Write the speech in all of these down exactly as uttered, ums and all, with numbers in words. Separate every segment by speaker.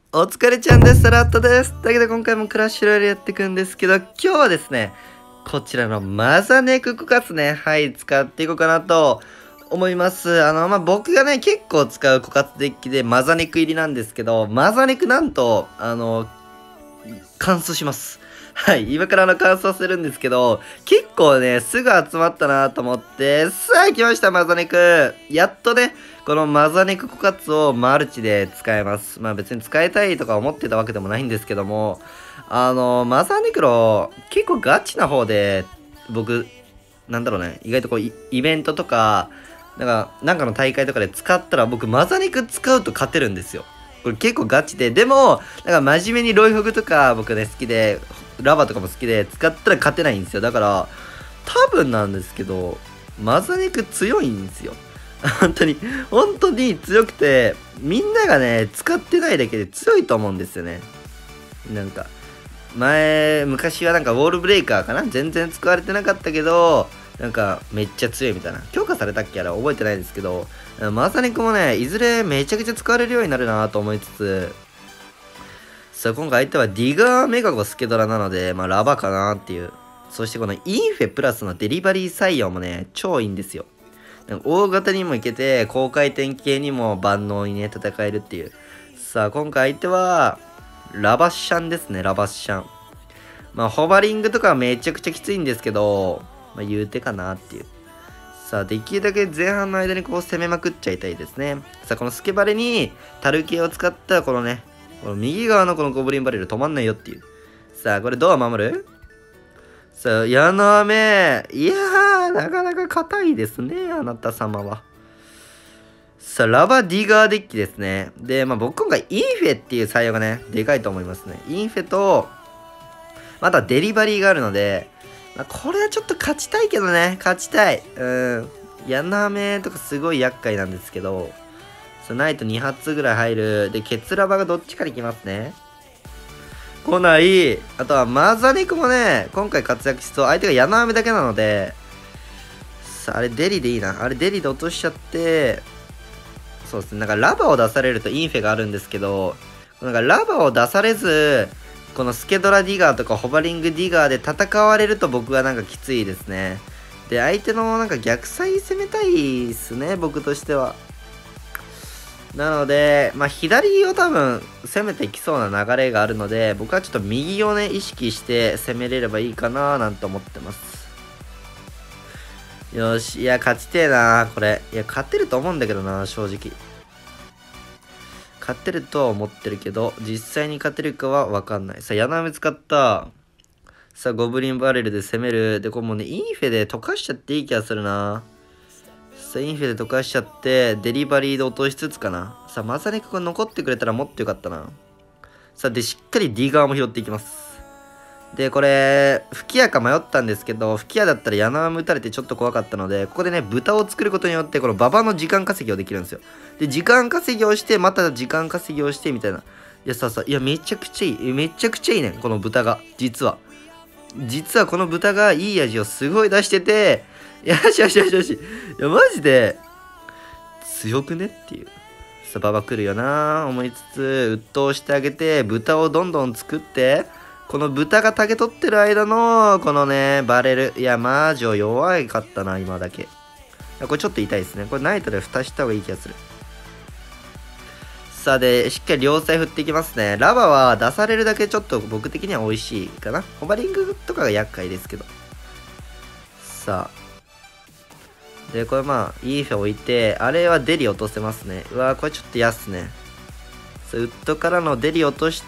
Speaker 1: お疲れちゃんです。サラットです。だけど今回もクラッシュロイヤルやっていくんですけど、今日はですね、こちらのマザネク枯渇ね、はい、使っていこうかなと思います。あの、まあ、僕がね、結構使う枯渇デッキでマザネク入りなんですけど、マザネクなんと、あの、乾燥します。はい、今からあの乾燥するんですけど、結構ね、すぐ集まったなと思って、さあ来ました、マザネク。やっとね、このマザネク枯渇をマルチで使えます。まあ別に使いたいとか思ってたわけでもないんですけども、あの、マザネクロ、結構ガチな方で、僕、なんだろうね、意外とこう、イイベントとか、なんか、なんかの大会とかで使ったら、僕、マザネク使うと勝てるんですよ。これ結構ガチで、でも、なんか真面目にロイフグとか僕ね、好きで、ラバとかも好きで、使ったら勝てないんですよ。だから、多分なんですけど、マザネク強いんですよ。本当に、本当に強くて、みんながね、使ってないだけで強いと思うんですよね。なんか、前、昔はなんかウォールブレイカーかな全然使われてなかったけど、なんかめっちゃ強いみたいな。強化されたっけあれ覚えてないですけど、マサネクもね、いずれめちゃくちゃ使われるようになるなと思いつつ、さあ今回相手はディガーメガゴスケドラなので、まあラバかなっていう。そしてこのインフェプラスのデリバリー採用もね、超いいんですよ。大型にもいけて、高回転系にも万能にね、戦えるっていう。さあ今回相手は、ラバッシャンですね、ラバッシャン。まあ、ホバリングとかはめちゃくちゃきついんですけど、まあ、言うてかなっていう。さあ、できるだけ前半の間にこう攻めまくっちゃいたいですね。さあ、このスケバレに、タル系を使ったこのね、この右側のこのゴブリンバレル止まんないよっていう。さあ、これどう守る？さあ、矢の雨。いやー、なかなか硬いですね、あなた様は。さあ、ラバディガーデッキですね。で、まあ僕今回インフェっていう採用がね、でかいと思いますね。インフェと、またデリバリーがあるので、まあ、これはちょっと勝ちたいけどね、勝ちたい。うん。ヤナメとかすごい厄介なんですけど、ナイトに発ぐらい入る。で、ケツラバがどっちかに来ますね。来ない。あとはマザネクもね、今回活躍しそう。相手がヤナメだけなので、さあ、あれデリでいいな。あれデリで落としちゃって、そうですね。なんかラバを出されるとインフェがあるんですけど、なんかラバを出されず、このスケドラディガーとかホバリングディガーで戦われると僕はなんかきついですね。で、相手のなんか逆サイ攻めたいですね、僕としては。なので、まあ左を多分攻めていきそうな流れがあるので、僕はちょっと右をね、意識して攻めれればいいかななんて思ってます。よし、いや、勝ちてえなこれ。いや、勝てると思うんだけどな正直。勝てるとは思ってるけど、実際に勝てるかは分かんない。さあ、柳雨使った。さあ、ゴブリンバレルで攻める。で、これもうね、インフェで溶かしちゃっていい気がするな。さあ、インフェで溶かしちゃって、デリバリーで落としつつかな。さあ、マザネクが残ってくれたらもっとよかったな。さあ、で、しっかり D 側も拾っていきます。で、これ、吹き矢か迷ったんですけど、吹き矢だったら柳雨打たれてちょっと怖かったので、ここでね、豚を作ることによって、この馬場の時間稼ぎをできるんですよ。で、時間稼ぎをして、また時間稼ぎをして、みたいな。いや、ささ、いや、めちゃくちゃいい。めちゃくちゃいいねこの豚が。実は。実はこの豚がいい味をすごい出してて、よしよしよしよし。いや、マジで、強くねっていう。さ、馬場来るよな思いつつ、鬱陶してあげて、豚をどんどん作って、この豚が竹取ってる間の、このね、バレル。いや、マージョ弱かったな、今だけ。これちょっと痛いですね。これナイトで蓋した方がいい気がする。さあで、しっかり両サイ振っていきますね。ラバは出されるだけちょっと僕的には美味しいかな。ホバリングとかが厄介ですけど。さあ。で、これまあ、イーフェ置いて、あれはデリ落とせますね。うわー、これちょっと嫌っすね。さあ、ウッドからのデリ落として、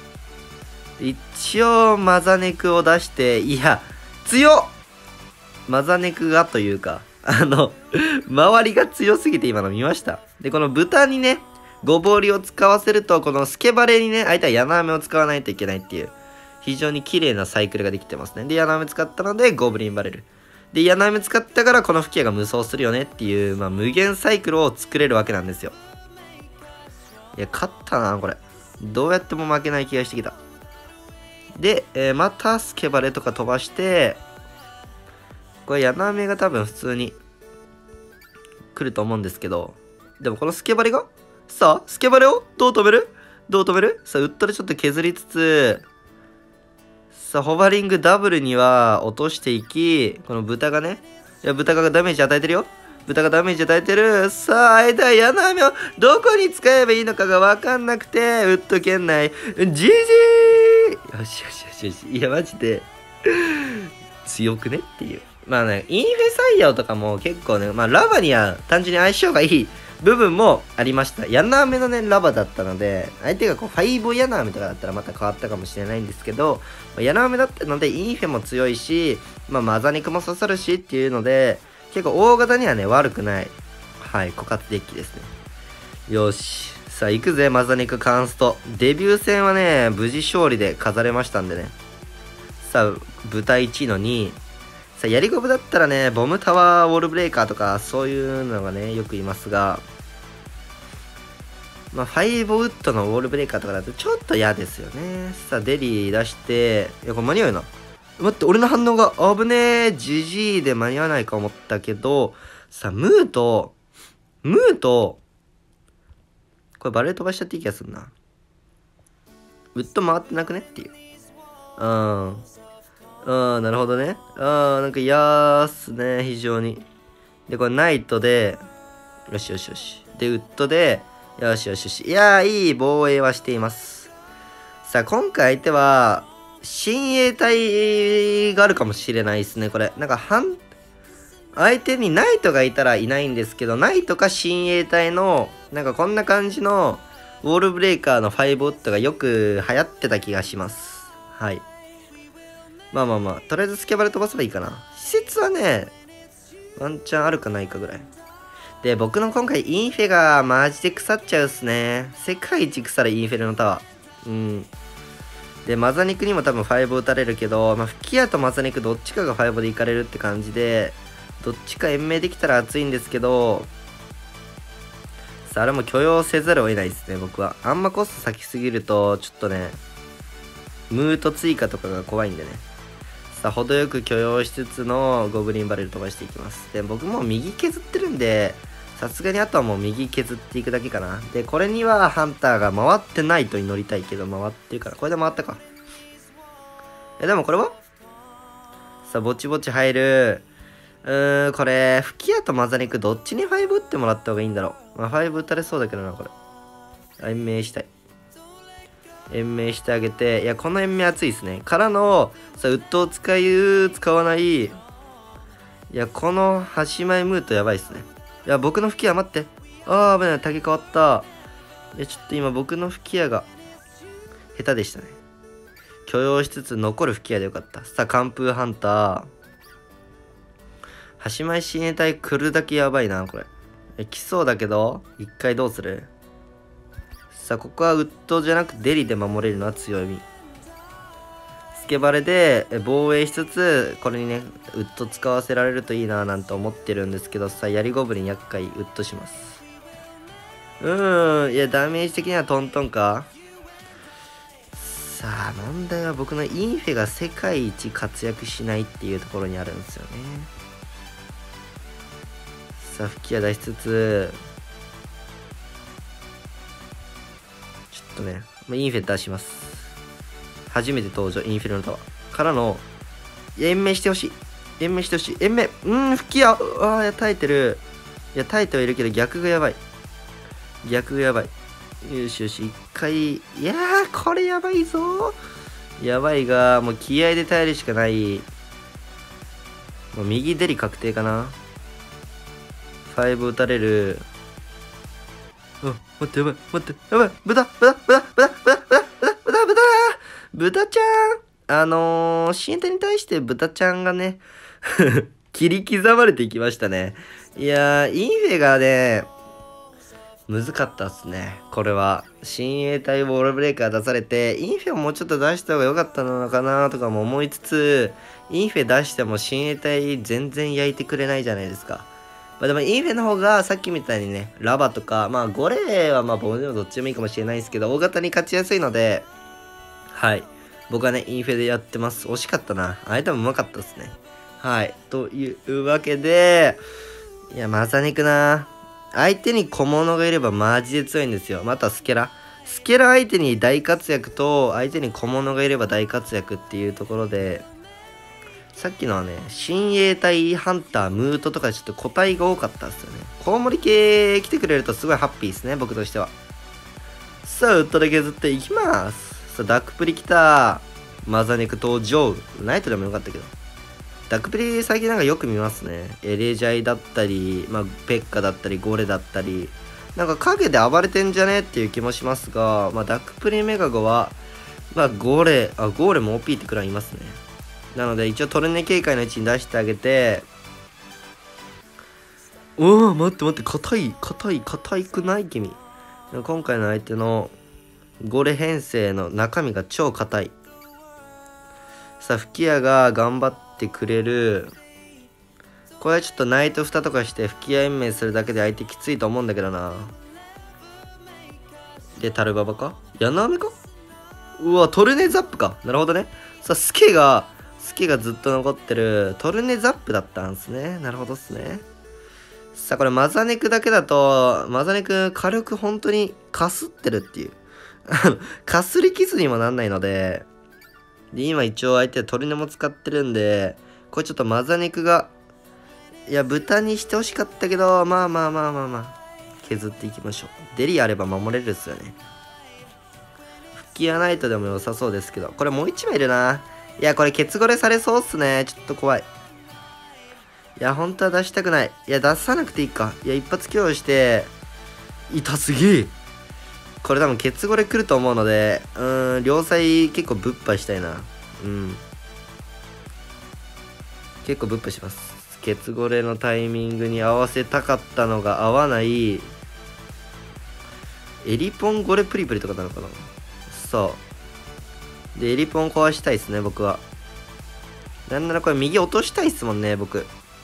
Speaker 1: 一応、マザネクを出して、いや、強っマザネクがというか、あの、周りが強すぎて今の見ました。で、この豚にね、ごぼうりを使わせると、このスケバレにね、相手は柳雨を使わないといけないっていう、非常に綺麗なサイクルができてますね。で、柳雨使ったので、ゴブリンバレル。で、柳雨使ったから、この吹き矢が無双するよねっていう、まあ、無限サイクルを作れるわけなんですよ。いや、勝ったな、これ。どうやっても負けない気がしてきた。で、えー、またスケバレとか飛ばして、これ柳雨が多分普通に来ると思うんですけど、でもこのスケバレがさあ、スケバレをどう止めるどう止める？さあ、ウッドでちょっと削りつつ、さあ、ホバリングダブルには落としていき、この豚がね、いや、豚がダメージ与えてるよ。豚がダメージ与えてる。さあ、間、矢の雨をどこに使えばいいのかがわかんなくて、ウッド圏内、ジージーよしよしよしよし。いや、マジで、強くねっていう。まあね、インフェ採用とかも結構ね、まあラバには単純に相性がいい部分もありました。ヤナアメのね、ラバだったので、相手がこう、ファイブヤナアメとかだったらまた変わったかもしれないんですけど、まあ、ヤナアメだったので、インフェも強いし、まあマザ肉も刺さるしっていうので、結構大型にはね、悪くない。はい、枯渇デッキですね。よし。さあ、行くぜ、マザ肉カンスト。デビュー戦はね、無事勝利で飾れましたんでね。さあ、豚いちのに、さあ、やりゴブだったらね、ボムタワーウォールブレーカーとか、そういうのがね、よく言いますが、まあ、ファイブウッドのウォールブレーカーとかだとちょっと嫌ですよね。さあ、デリー出して、いや、これ間に合うな。待って、俺の反応が危ねえ。ジジイで間に合わないか思ったけど、さあ、ムーと、ムーと、これバレー飛ばしちゃっていい気がするな。ウッド回ってなくねっていう。うん。うん、なるほどね。うん、なんか嫌っすね、非常に。で、これナイトで、よしよしよし。で、ウッドで、よしよしよし。いやー、いい防衛はしています。さあ、今回相手は、親衛隊があるかもしれないですね、これ。なんか、半、相手にナイトがいたらいないんですけど、ナイトか親衛隊の、なんかこんな感じの、ウォールブレーカーのファイブウッドがよく流行ってた気がします。はい。まあまあまあ、とりあえずスケバル飛ばせばいいかな。施設はね、ワンチャンあるかないかぐらい。で、僕の今回インフェがマジで腐っちゃうっすね。世界一腐るインフェルのタワー。うん。で、マザ肉にも多分ファイブ打たれるけど、まあ、吹き矢とマザ肉どっちかがファイブでいかれるって感じで、どっちか延命できたら熱いんですけど、さあ、あれも許容せざるを得ないですね、僕は。あんまコスト先すぎると、ちょっとね、ムート追加とかが怖いんでね。さあ、程よく許容しつつのゴブリンバレル飛ばしていきます。で、僕も右削ってるんで、さすがにあとはもう右削っていくだけかな。で、これにはハンターが回ってないと祈りたいけど、回ってるから。これで回ったか。え、でもこれはさあ、ぼちぼち入る。うーん、これ、吹き矢とマザ肉どっちにファイブ打ってもらった方がいいんだろう。まあ、ファイブ打たれそうだけどな、これ。延命したい。延命してあげて、いや、この延命熱いですね。からの、さあ、ウッドを使う、使わない。いや、この端前ムートやばいっすね。いや、僕の吹き矢待って。あー、危ない、竹変わった。いや、ちょっと今僕の吹き矢が、下手でしたね。許容しつつ残る吹き矢でよかった。さあ、寒風ハンター。端前親衛隊来るだけやばいな、これ。え、来そうだけど、一回どうする？さあ、ここはウッドじゃなくデリで守れるのは強み。スケバレで防衛しつつ、これにね、ウッド使わせられるといいななんて思ってるんですけど、さあ、槍ゴブリン厄介、ウッドします。うーん、いや、ダメージ的にはトントンか。さあ、問題は僕のインフェが世界一活躍しないっていうところにあるんですよね。さあ、吹き矢出しつつ、ちょっとね、インフェ出します。初めて登場、インフェルノタワー。からの、延命してほしい。延命してほしい。延命。うーん、吹き矢。ああ、いや、耐えてる。いや、耐えてはいるけど、逆がやばい。逆がやばい。よしよし、一回。いやー、これやばいぞー。やばいが、もう気合で耐えるしかない。もう右デリ確定かな。ファイブ打たれる。あ、待って、やばい、待って、やばい、豚、豚、豚、豚、豚、豚、豚、豚、豚、豚ちゃん。あのー、親衛隊に対して豚ちゃんがね、切り刻まれていきましたね。いやー、インフェがね、難かったっすね。これは。親衛隊ウォールブレーカー出されて、インフェをもうちょっと出した方が良かったのかなとかも思いつつ、インフェ出しても親衛隊全然焼いてくれないじゃないですか。まあでもインフェの方がさっきみたいにね、ラバとか、まあゴレーはまあ僕でもどっちでもいいかもしれないですけど、大型に勝ちやすいので、はい。僕はね、インフェでやってます。惜しかったな。相手もうまかったですね。はい。というわけで、いや、マザ肉な。相手に小物がいればマジで強いんですよ。またスケラ。 スケラ相手に大活躍と、相手に小物がいれば大活躍っていうところで、さっきのはね、親衛隊ハンター、ムートとかちょっと個体が多かったですよね。コウモリ系来てくれるとすごいハッピーですね、僕としては。さあ、ウッドで削っていきます。さあ、ダックプリ来た。マザネク登場。ナイトでもよかったけど。ダックプリ最近なんかよく見ますね。エレジャイだったり、まあ、ペッカだったり、ゴレだったり。なんか影で暴れてんじゃねっていう気もしますが、まあ、ダックプリメガゴは、まあ、ゴーレ、あ、ゴーレも オーピー ってくらいいますね。なので、一応トルネ警戒の位置に出してあげて、おお、待って待って、硬い、硬い、硬いくない君。今回の相手のゴレ編成の中身が超硬い。さあ、吹き矢が頑張ってくれる。これちょっとナイト蓋とかして吹き矢延命するだけで相手きついと思うんだけどな。で、タルババかヤナアメかうわ、トルネザップか。なるほどね。さあ、スケが、スケがずっと残ってるトルネザップだったんですね。なるほどっすね。さあ、これマザネクだけだと、マザネク火力本当にかすってるっていう。かすり傷にもなんないので、で、今一応相手はトルネも使ってるんで、これちょっとマザネクが、いや、豚にしてほしかったけど、まあまあまあまあまあ、削っていきましょう。デリあれば守れるっすよね。吹き矢ナイトでも良さそうですけど、これもう一枚いるな。いや、これケツゴレされそうっすね。ちょっと怖い。いや、本当は出したくない。いや、出さなくていいか。いや、一発供与して、痛すぎー。これ多分ケツゴレ来ると思うので、うーん、両サイ結構ぶっ破したいな。うん。結構ぶっ破します。ケツゴレのタイミングに合わせたかったのが合わない。エリポンゴレプリプリとかなのかな。そう。で、エリポン壊したいですね、僕は。なんならこれ右落としたいっすもんね、僕。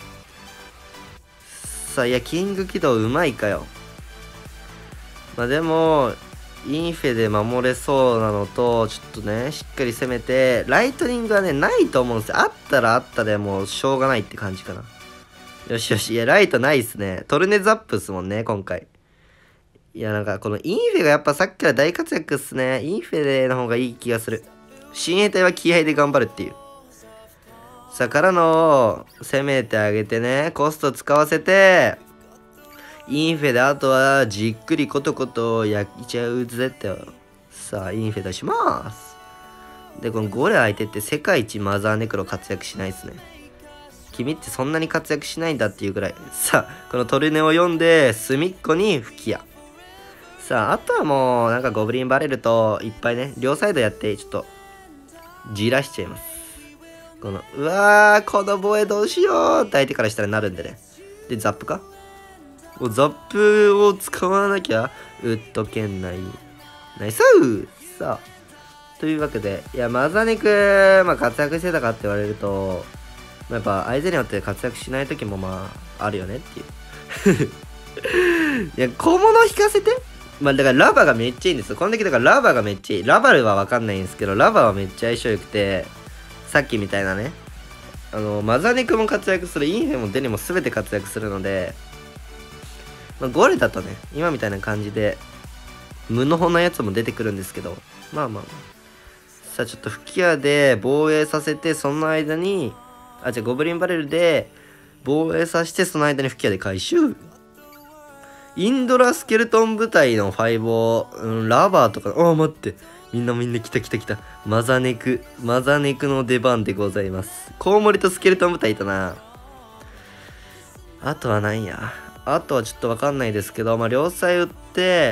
Speaker 1: さあ、いや、キング起動うまいかよ。まあでも、インフェで守れそうなのと、ちょっとね、しっかり攻めて、ライトニングはね、ないと思うんですよ。あったらあったでもうしょうがないって感じかな。よしよし。いや、ライトないっすね。トルネザップっすもんね、今回。いや、なんか、このインフェがやっぱさっきから大活躍っすね。インフェでの方がいい気がする。親衛隊は気合で頑張るっていう。さあ、からの、攻めてあげてね、コスト使わせて、インフェであとはじっくりコトコト焼いちゃうぜって。さあ、インフェ出します。で、このゴレ相手って世界一マザーネクロ活躍しないっすね。君ってそんなに活躍しないんだっていうぐらい。さあ、このトルネを読んで、隅っこに吹き矢。さあ、あとはもう、なんかゴブリンバレルといっぱいね、両サイドやって、ちょっと、じらしちゃいます。この、うわー、この防衛どうしようって相手からしたらなるんでね。で、ザップかもうザップを使わなきゃ、ウッド圏内。ナイスーさあ。というわけで、いや、マザネク、まあ、活躍してたかって言われると、まあ、やっぱ、相手によって活躍しない時もまあ、あるよねっていう。いや、小物引かせてまあ、だからラバがめっちゃいいんですよ。この時だからラバがめっちゃいい。ラバルはわかんないんですけど、ラバはめっちゃ相性良くて、さっきみたいなね、あの、マザネクも活躍する、インフェもデニも全て活躍するので、まあ、ゴレだとね、今みたいな感じで、無のなやつも出てくるんですけど、まあまあまあ。さあ、ちょっと吹き矢で防衛させて、その間に、あ、じゃあゴブリンバレルで防衛させて、その間に吹き矢で回収。インドラスケルトン部隊のファイブを、うん、ラバーとか、ああ、待って。みんなみんな来た来た来た。マザネク。マザネクの出番でございます。コウモリとスケルトン部隊いたな。あとはなんや。あとはちょっとわかんないですけど、まあ、両サイ打って、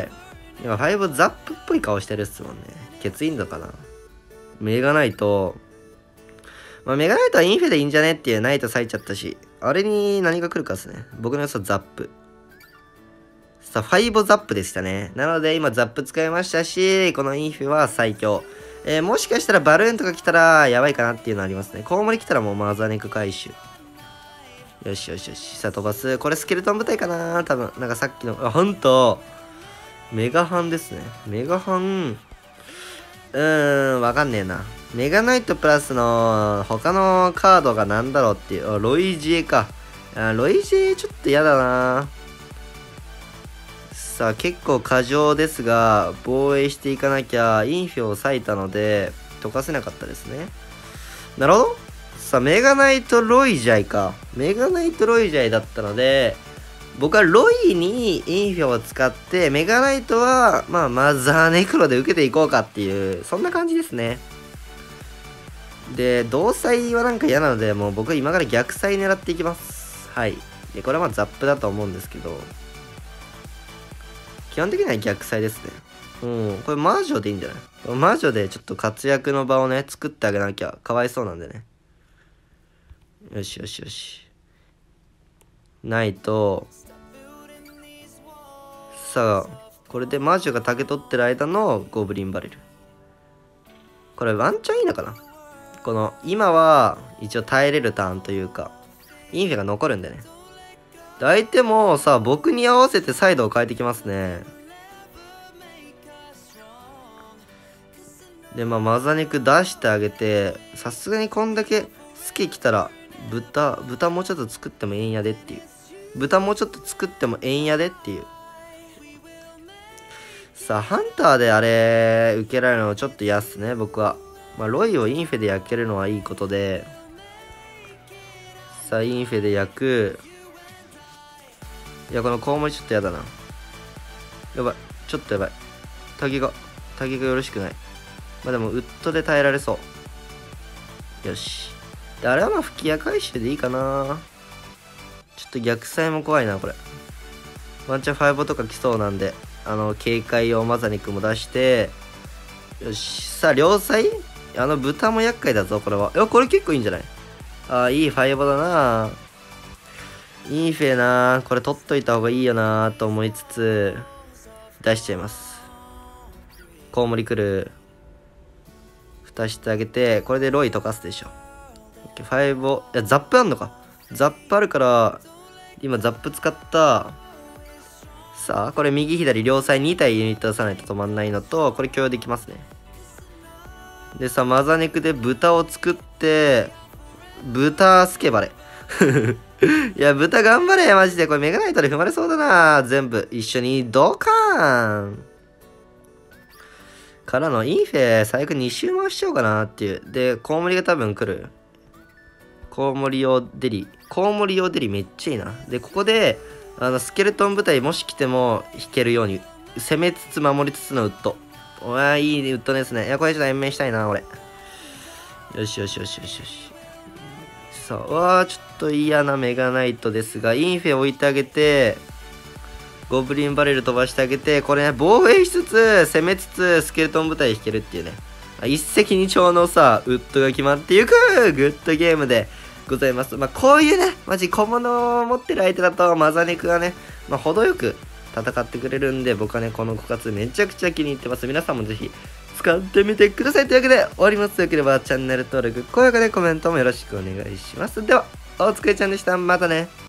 Speaker 1: 今ファイブザップっぽい顔してるっすもんね。ケツインドかな。メガナイト。まあ、メガナイトはインフェでいいんじゃねっていうナイト咲いちゃったし、あれに何が来るかっすね。僕の予想ザップ。さあ、ファイブザップでしたね。なので、今ザップ使いましたし、このインフェは最強。えー、もしかしたらバルーンとか来たらやばいかなっていうのありますね。コウモリ来たらもうマザネク回収。よしよしよし。さあ、飛ばす。これスケルトン部隊かな多分。なんかさっきの、あ、ほんと。メガハンですね。メガハン。うーん、わかんねえな。メガナイトプラスの他のカードがなんだろうっていう。ロイジエか。あロイジエちょっと嫌だな。ささあ結構過剰ですが、防衛していかなきゃインフェを割いたので、溶かせなかったですね。なるほど。さあ、メガナイトロイジャイか。メガナイトロイジャイだったので、僕はロイにインフェを使って、メガナイトは、まあ、マザーネクロで受けていこうかっていう、そんな感じですね。で、同祭はなんか嫌なので、もう僕は今から逆祭狙っていきます。はい。で、これはまあザップだと思うんですけど、基本的には逆祭ですね。うん、これ魔女でいいんじゃない？魔女でちょっと活躍の場をね、作ってあげなきゃかわいそうなんでね。よしよしよし。ないと、さあ、これで魔女が竹取ってる間のゴブリンバレル。これワンチャンいいのかな？この、今は一応耐えれるターンというか、インフェが残るんでね。で相手もさ、僕に合わせてサイドを変えてきますね。で、まあ、マザ肉出してあげて、さすがにこんだけ好き来たら、豚、豚もうちょっと作ってもええんやでっていう。豚もうちょっと作ってもええんやでっていう。さあ、ハンターであれ、受けられるのちょっと嫌っすね、僕は。まあ、ロイをインフェで焼けるのはいいことで、さあ、インフェで焼く。いや、このコウモリちょっと嫌だな。やばい。ちょっとやばい。タギが、タギがよろしくない。まあでも、ウッドで耐えられそう。よし。で、あれはまあ、吹き矢回収でいいかな。ちょっと逆サイも怖いな、これ。ワンチャンファイブとか来そうなんで、あの、警戒用マザニクも出して、よし。さあ、両サイあの、豚も厄介だぞ、これは。いや、これ結構いいんじゃない？ああ、いいファイブだな。インフェな。これ取っといた方がいいよなと思いつつ、出しちゃいます。コウモリ来る。蓋してあげて、これでロイ溶かすでしょ。ファイブを、いや、ザップあんのか。ザップあるから、今ザップ使った。さあ、これ右左両サイに体ユニット出さないと止まんないのと、これ共有できますね。でさ、マザネクで豚を作って、豚スケバレ。いや、豚頑張れマジで。これメガナイトで踏まれそうだな全部。一緒にドカーンからのインフェ最悪に周回しちゃおうかなっていう。で、コウモリが多分来る。コウモリ用デリ。コウモリ用デリめっちゃいいな。で、ここで、あの、スケルトン部隊もし来ても引けるように、攻めつつ守りつつのウッド。おわ、いいウッドですね。いや、これちょっと延命したいな、俺。よしよしよしよしよし。さあ、わー、ちょっと嫌なメガナイトですが、インフェ置いてあげて、ゴブリンバレル飛ばしてあげて、これね、防衛しつつ、攻めつつ、スケルトン部隊引けるっていうね。一石二鳥のさ、ウッドが決まっていくグッドゲームでございます。まあ、こういうね、マジ小物を持ってる相手だと、マザネクがね、まあ、程よく戦ってくれるんで、僕はね、この枯渇めちゃくちゃ気に入ってます。皆さんもぜひ使ってみてください。というわけで、終わります。よければチャンネル登録、高評価でコメントもよろしくお願いします。では、お疲れちゃんでした。またね。